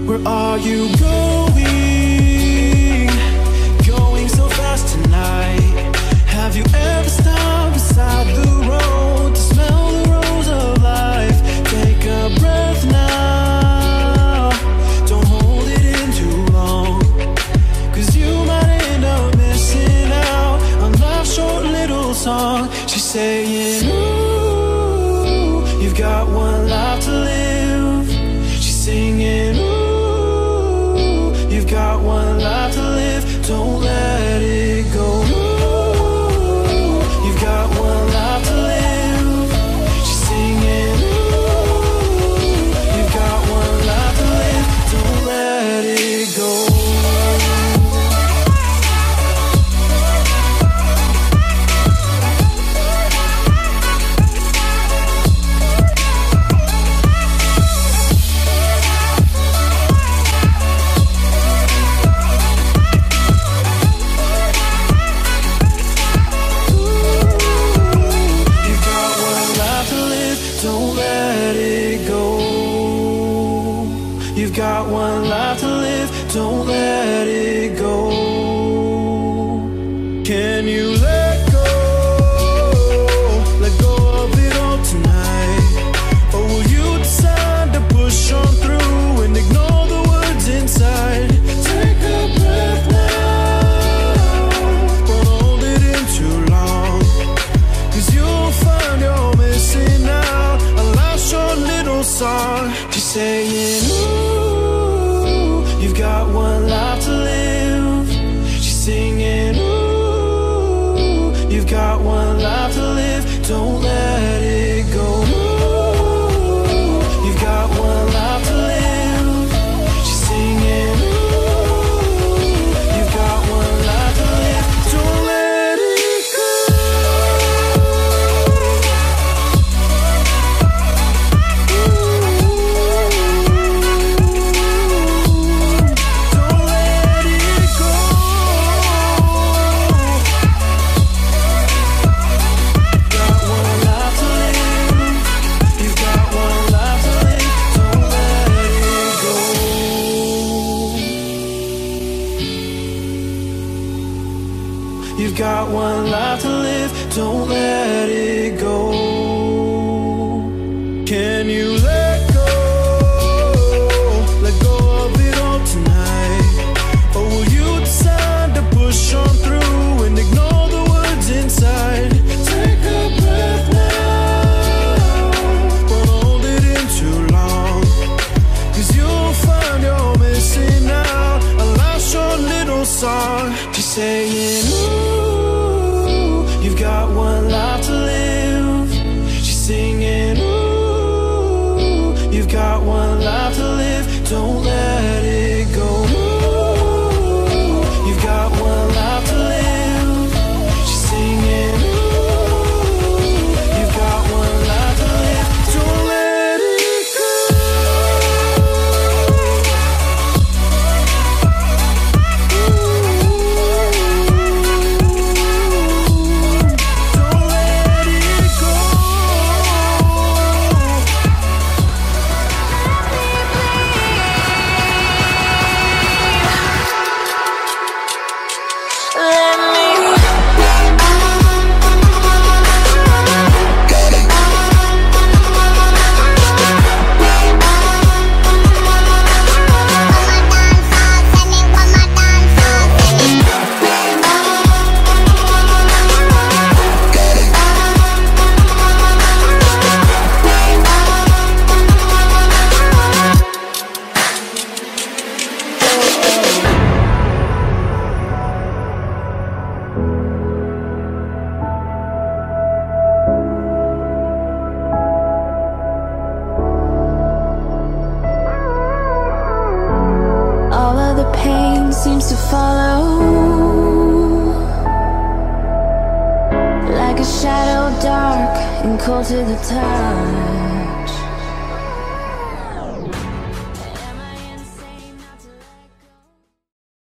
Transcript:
Where are you going? Going so fast tonight. Have you ever stopped beside the road to smell the rose of life? Take a breath now. Don't hold it in too long, 'cause you might end up missing out on life's short little song. She's saying, ooh, you've got one life to live. She's singing, ooh, you've got one life to live. Don't let it go. Ooh, you've got one life to live. She's singing, ooh, you've got one life to live. Don't let it go. You've got one life to live, don't let it go. Can you let go of it all tonight? Or will you decide to push on through and ignore the words inside? Take a breath now, don't hold it in too long, 'cause you'll find you're missing out on life's short little song. She's saying, you've got one life to live. She's singing, ooh, you've got one life to live. Don't let it go. Ooh, you've got one life to live. She's singing, ooh, you've got one life to live. Don't let it go. You've got one life to live, don't let it go. Can you let go of it all tonight? Or will you decide to push on through and ignore the words inside? Take a breath now, don't hold it in too long, 'cause you'll find you're missing out on life's short little song. She's saying, you've got one life to live. She's singing, ooh, you've got one life to live. Don't let it go. Ooh, you've got one life to live. She's singing, ooh, you've got one life to live. Don't let it go. Seems to follow like a shadow, dark and cold to the touch.